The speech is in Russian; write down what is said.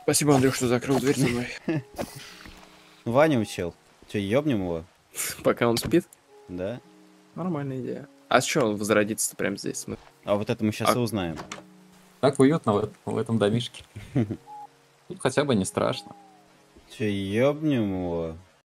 Спасибо, Андрюх, что закрыл дверь за мной. Ваня учил. Че, ёбнем его? Пока он спит? Да? Нормальная идея. А с чего он возродится прямо здесь? А вот это мы сейчас и узнаем. Так уютно в этом домишке. Тут хотя бы не страшно. Че, ёбнем его?